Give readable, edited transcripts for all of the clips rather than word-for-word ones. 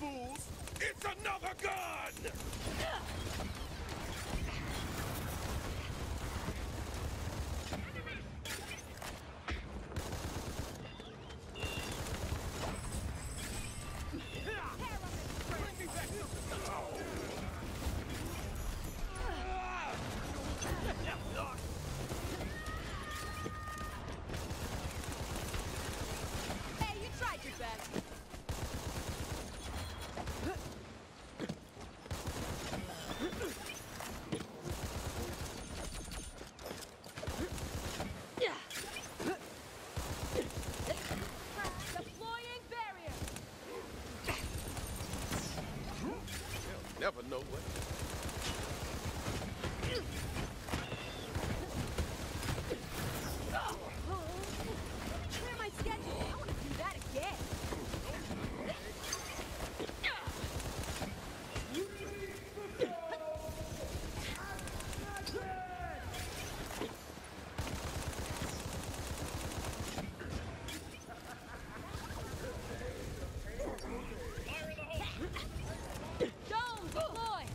fools! It's another gun! Hey, you tried your best. Deploying barrier. Never know what. Clear my schedule. I want to do that again. Dome deploy.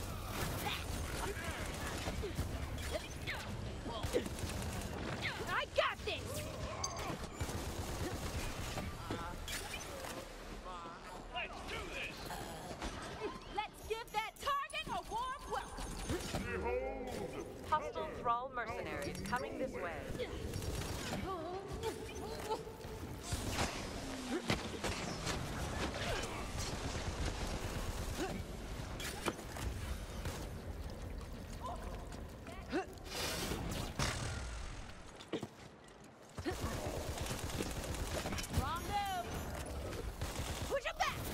I got this. Let's do this! Let's give that target a warm welcome. Hostile Thrall mercenaries coming this way. Wrong move. Push him back.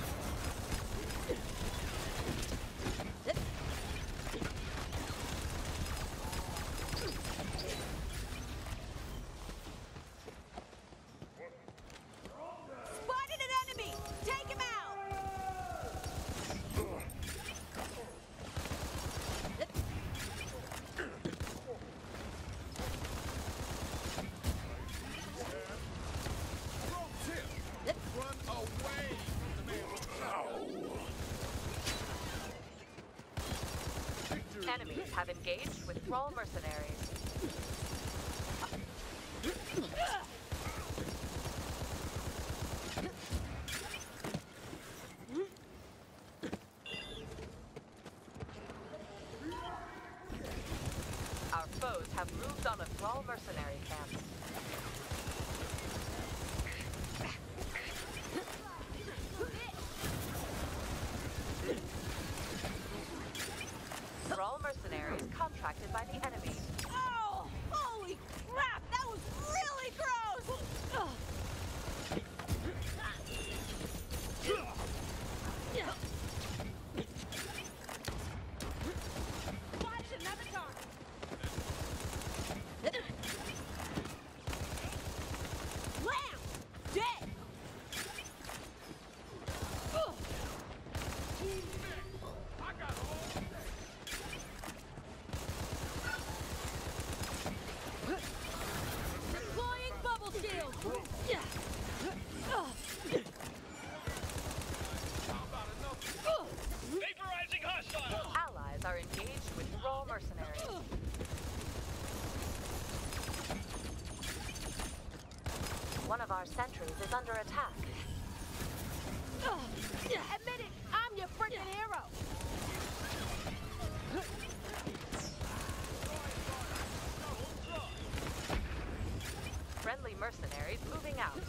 Spotted an enemy. Take him out. Pro tip! Run away from the man with the shotgun. Victory! Enemies have engaged with Thrall mercenaries. Our foes have moved on a Thrall mercenary camp. Thrall mercenaries contracted by the enemy. Oh, holy crap! That was really gross. Spotted another target. Blam! Dead. I got all day. Deploying bubble shield. How about enough? Vaporizing hostile! Allies are engaged with Thrall mercenaries. One of our sentries is under attack. Admit it, I'm your freaking hero. Friendly mercenaries moving out.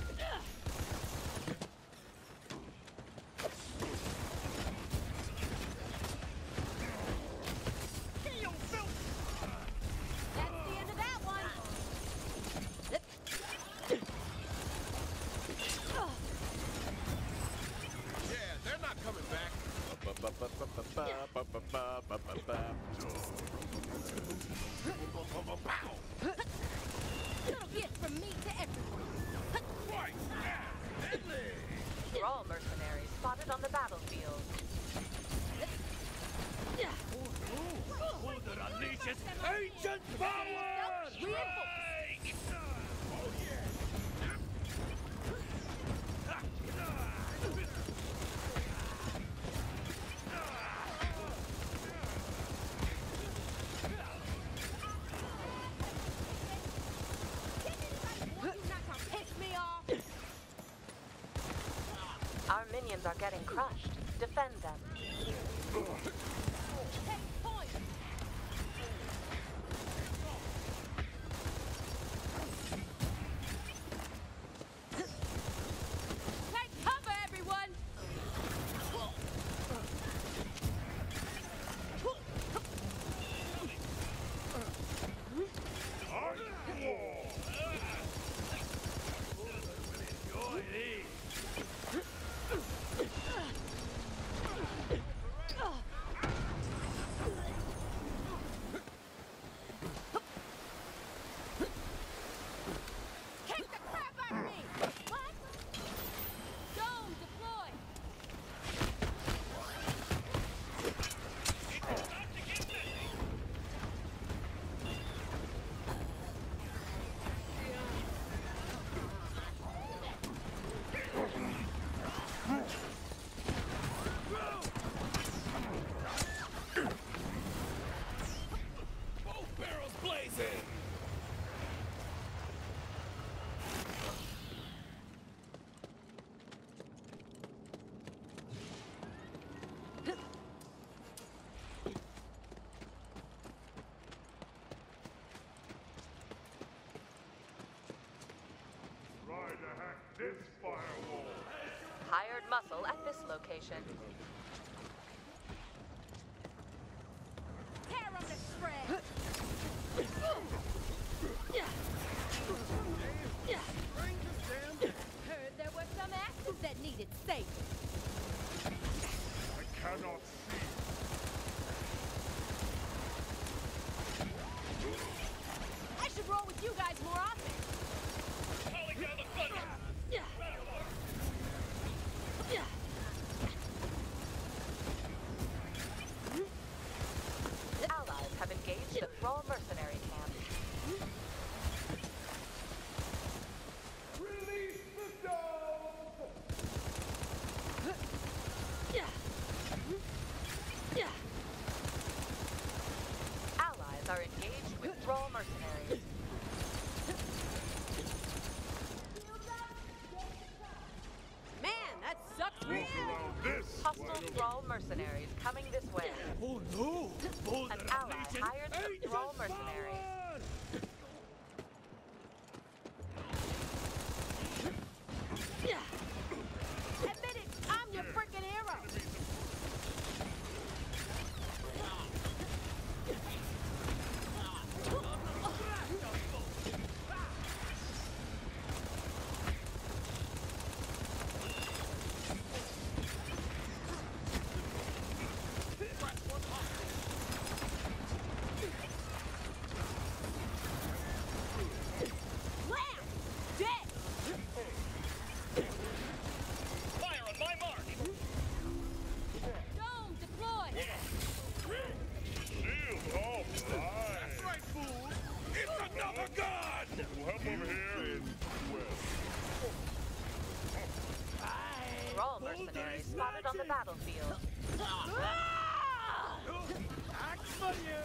That's the end of that one. Yeah, they're not coming back. Little gift from me to everyone. Right now, deadly! Thrall mercenaries spotted on the battlefield. Who that unleashes ancient power! Reinforce. Oh yeah! Our minions are getting crushed. Defend them. Take point! Take cover, everyone! Enjoy these. Kick the crap out of me! What? Dome deploy! It's about to get busy. Both barrels blazing! Try to hack this firewall. Hired muscle at this location. Tear on the spread! Heard there were some asses that needed saving. I cannot see. I should roll with you guys more often. Calling down the thunder. Allies have engaged the Thrall mercenary camp. Release the dome! Allies are engaged with Thrall mercenaries. Man, that sucks for you! Around this. Hostile Thrall mercenaries coming this way. Oh no! An ally hired the Thrall mercenaries. Admit it, I'm your freaking hero! Wham! Dead! Fire on my mark! Dome deploy! Shield offline. That's right, fools! It's another gun! We'll help over here in west. Thrall mercenaries spotted on the battlefield. Act for you!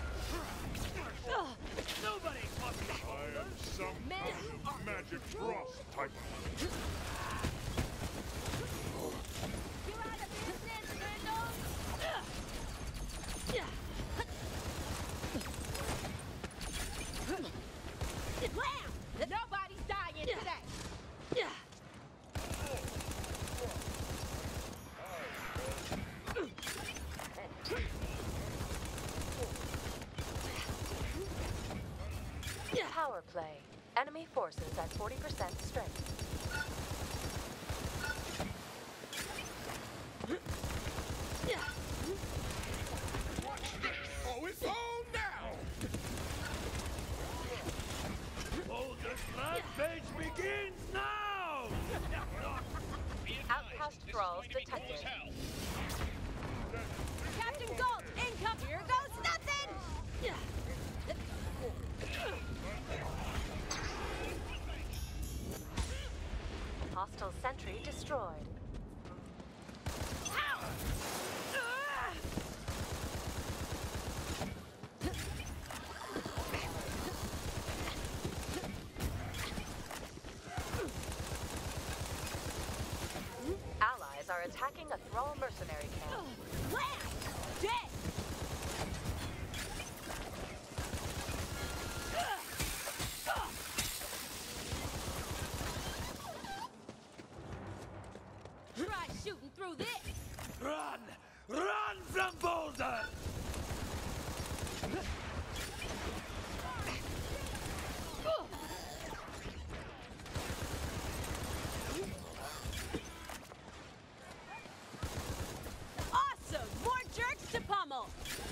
Nobody fucking I am some kind of magic frost type. You out of business, Randall? Wham! Nobody's dying today! Power play. Enemy forces at 40% strength. Oh, it's on now! Oh, the rampage begins now! Outcast thralls detected. Captain Galt, income! Here goes nothing! Hostile sentry destroyed. are attacking a Thrall mercenary camp. Blast! Dead! Try shooting through this! Run! Run from Boulder! Awesome! More jerks to pummel!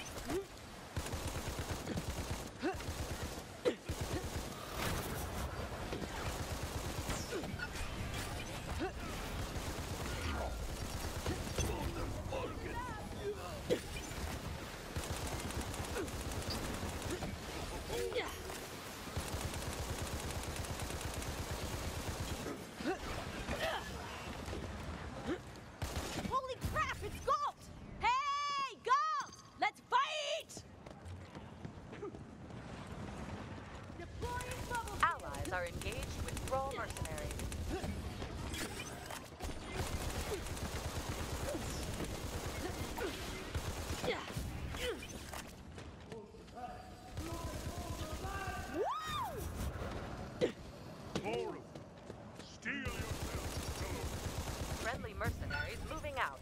Holy crap, it's Galt! Hey, Galt! Let's fight! Deploying bubble. Allies are engaged with Thrall mercenaries. More of them. Steel yourselves, fellows. Friendly mercenaries moving out.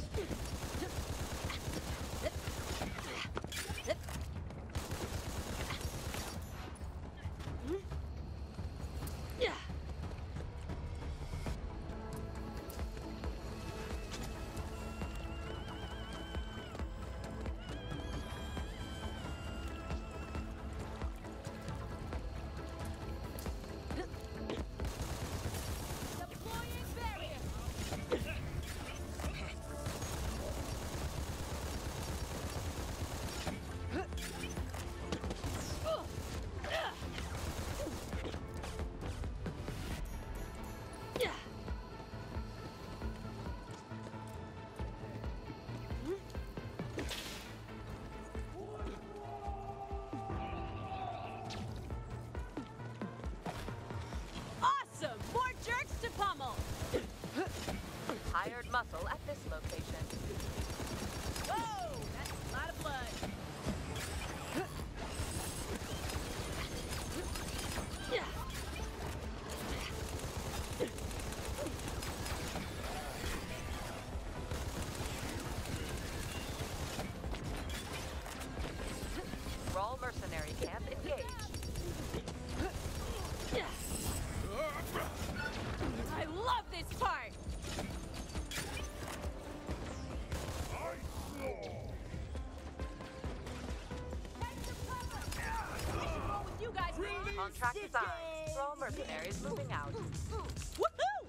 Deploying barrier. Awesome! More jerks to pummel! Hired muscle at this location. Whoa! That's a lot of blood. Thrall mercenary camp engaged. I love this part! I saw. Roll with you guys, man. Contract assigned. Thrall mercenaries moving out. Woohoo!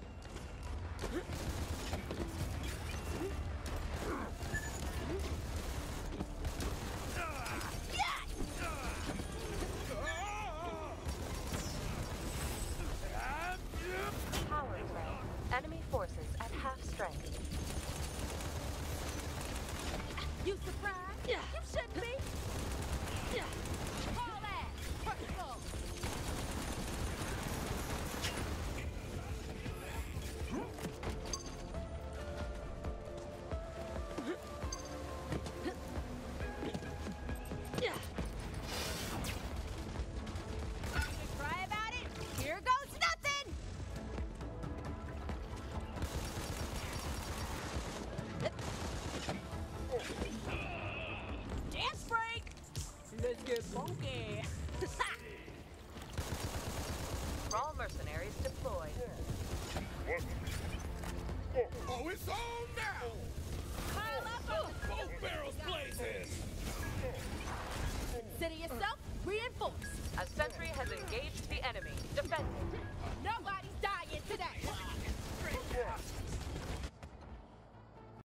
Power play. Enemy forces at half strength. You surprised? You shouldn't be. Call that. Personal. Cry about it. Here goes nothing. Dance break. Let's get funky. Thrall mercenaries deployed. What? Oh, it's on now! Pile up on the Both barrels blazing! Consider yourself reinforced. A sentry has engaged the enemy. Defend it. Nobody's dying today.